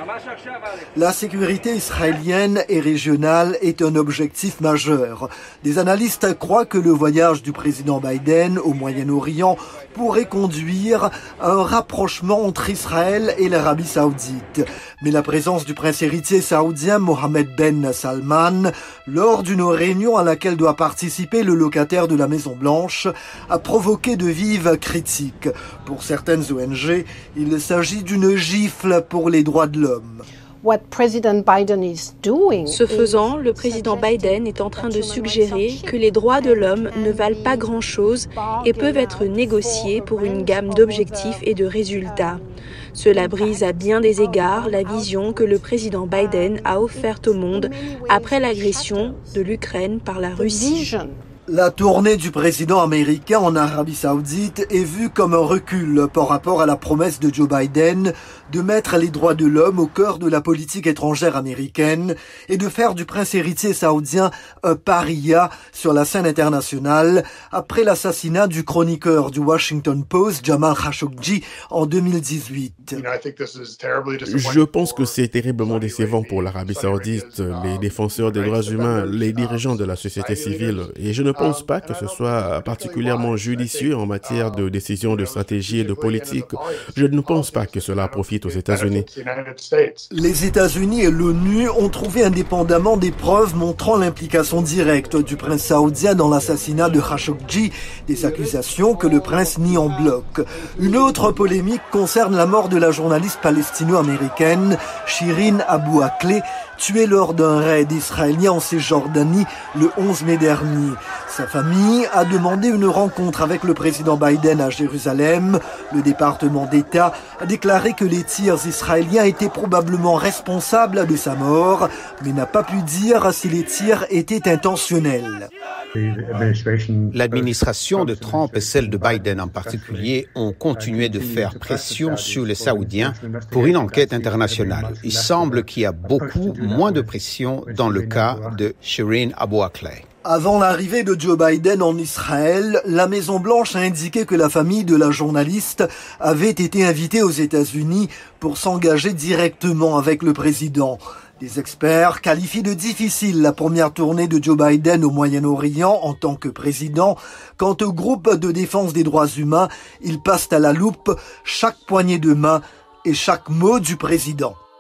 La sécurité israélienne et régionale est un objectif majeur. Des analystes croient que le voyage du président Biden au Moyen-Orient pourrait conduire à un rapprochement entre Israël et l'Arabie saoudite. Mais la présence du prince héritier saoudien Mohammed Ben Salman, lors d'une réunion à laquelle doit participer le locataire de la Maison-Blanche, a provoqué de vives critiques. Pour certaines ONG, il s'agit d'une gifle pour les droits de l'homme. Ce faisant, le président Biden est en train de suggérer que les droits de l'homme ne valent pas grand-chose et peuvent être négociés pour une gamme d'objectifs et de résultats. Cela brise à bien des égards la vision que le président Biden a offerte au monde après l'agression de l'Ukraine par la Russie. La tournée du président américain en Arabie Saoudite est vue comme un recul par rapport à la promesse de Joe Biden de mettre les droits de l'homme au cœur de la politique étrangère américaine et de faire du prince héritier saoudien un paria sur la scène internationale après l'assassinat du chroniqueur du Washington Post, Jamal Khashoggi, en 2018. Je pense que c'est terriblement décevant pour l'Arabie Saoudite, les défenseurs des droits humains, les dirigeants de la société civile, et je ne pense pas que ce soit particulièrement judicieux en matière de décision de stratégie et de politique. Je ne pense pas que cela profite aux États-Unis. Les États-Unis et l'ONU ont trouvé indépendamment des preuves montrant l'implication directe du prince saoudien dans l'assassinat de Khashoggi, des accusations que le prince nie en bloc. Une autre polémique concerne la mort de la journaliste palestino-américaine Shirin Abu Akleh, tuée lors d'un raid israélien en Cisjordanie le 11 mai dernier. Sa famille a demandé une rencontre avec le président Biden à Jérusalem. Le département d'État a déclaré que les tirs israéliens étaient probablement responsables de sa mort, mais n'a pas pu dire si les tirs étaient intentionnels. L'administration de Trump et celle de Biden en particulier ont continué de faire pression sur les Saoudiens pour une enquête internationale. Il semble qu'il y a beaucoup moins de pression dans le cas de Shirin Abu Akleh. Avant l'arrivée de Joe Biden en Israël, la Maison-Blanche a indiqué que la famille de la journaliste avait été invitée aux États-Unis pour s'engager directement avec le président. Des experts qualifient de difficile la première tournée de Joe Biden au Moyen-Orient en tant que président. Quant au groupe de défense des droits humains, ils passent à la loupe chaque poignée de main et chaque mot du président.